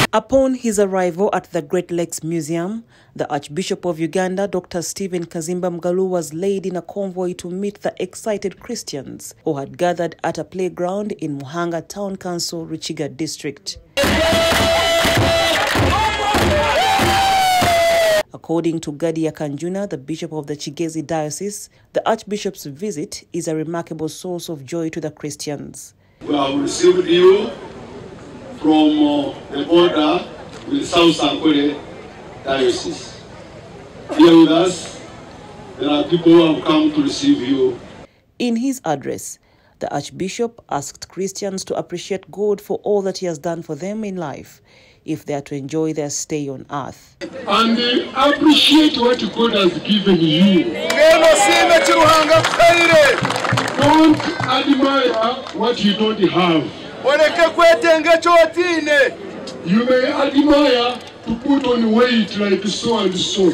Upon his arrival at the Great Lakes Museum, the Archbishop of Uganda, Dr. Stephen Kazimba Mugalu, was led in a convoy to meet the excited Christians who had gathered at a playground in Muhanga Town Council, Ruchiga District. According to Gadia Kanjuna, the Bishop of the Kigezi Diocese, the Archbishop's visit is a remarkable source of joy to the Christians. We have received you from the border with South Sankore Diocese. Here with us, there are people who have come to receive you. In his address, the Archbishop asked Christians to appreciate God for all that he has done for them in life, if they are to enjoy their stay on earth. And appreciate what God has given you. Don't admire what you don't have. You may admire to put on weight like so and so.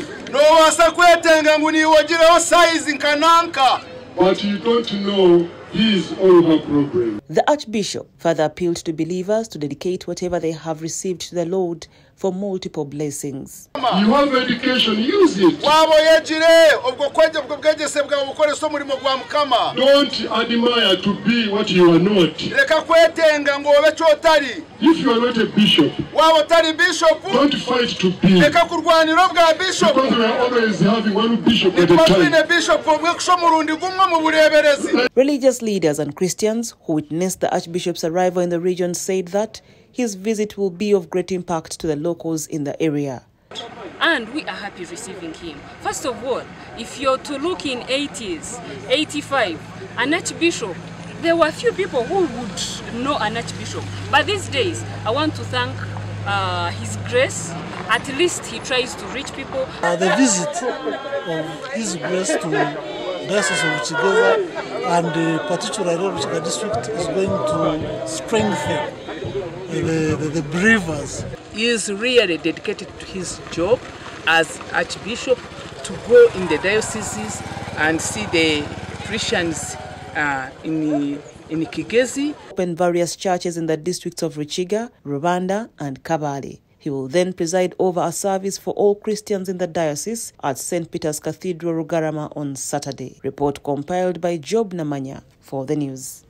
But you don't know his or her problem. The Archbishop further appealed to believers to dedicate whatever they have received to the Lord for multiple blessings. You have education, use it. Don't admire to be what you are not. If you are not a bishop, don't fight to be. Because we are always having one bishop at a time. Religious leaders and Christians who witnessed the Archbishop's arrival in the region said that his visit will be of great impact to the locals in the area. And we are happy receiving him. First of all, if you're to look in 80s, 85, an archbishop, there were few people who would know an archbishop. But these days, I want to thank His Grace. At least he tries to reach people. The visit of His Grace to Diocese of Kigezi and particularly Ruchiga District is going to strengthen the believers. He is really dedicated to his job as Archbishop to go in the dioceses and see the Christians in Kigezi. Open various churches in the districts of Ruchiga, Rubanda and Kabale. He will then preside over a service for all Christians in the diocese at St. Peter's Cathedral, Rugarama on Saturday. Report compiled by Job Namanya for the news.